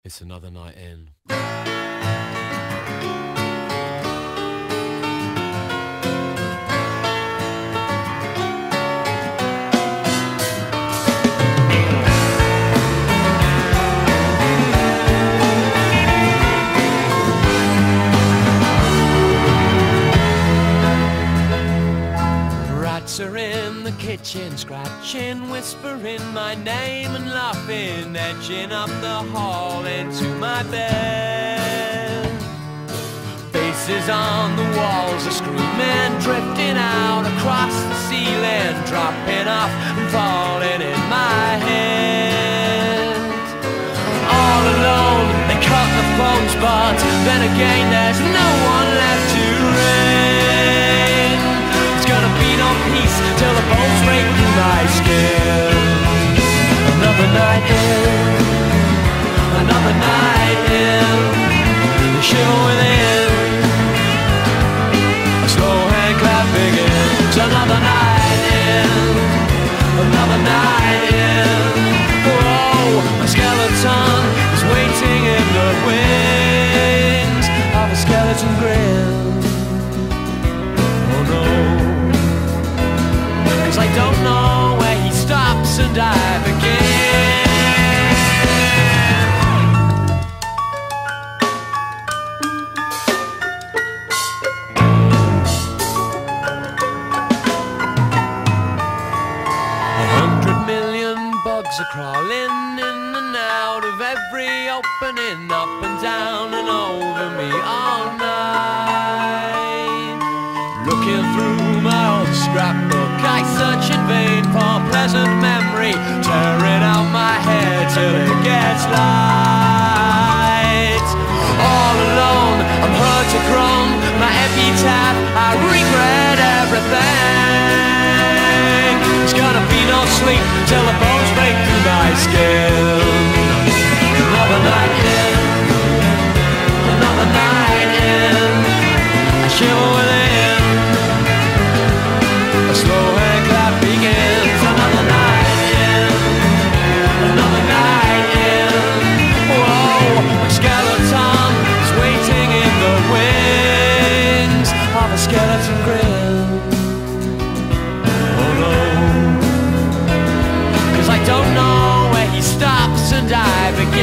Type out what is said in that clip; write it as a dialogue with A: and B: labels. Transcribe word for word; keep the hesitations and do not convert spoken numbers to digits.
A: It's another night in. Rats are in the kitchen, scratching, whispering my name and laughing, edging up the hall into my bed. Faces on the walls are screaming, drifting out across the ceiling, dropping off and falling in my head. All alone, they cut the phones, but then again there's no one left to ring. It's gonna be no peace till the bones break through my skin. Another night in, another night in, the shiver within, a slow hand clap begins. Another night in, another night in. Whoa, my skeleton is waiting in the wings of a skeleton grin. Oh no, I don't know where he stops and I begin. A hundred million bugs are crawling in and out of every opening, up and down and over me all night. Looking through my old scrapbook, I search in vain for pleasant memory, tearing out my head till it gets light. All alone, I'm hurt to groan, my epitaph, I regret everything. It's gonna be no sleep till the bones break through my skin. Another night in, another night in, I shiver within, a slow hand clap begins. Another night in, another night in. Whoa, my skeleton is waiting in the wings of a skeleton grin. Oh no, 'cause I don't know where he stops and I begin.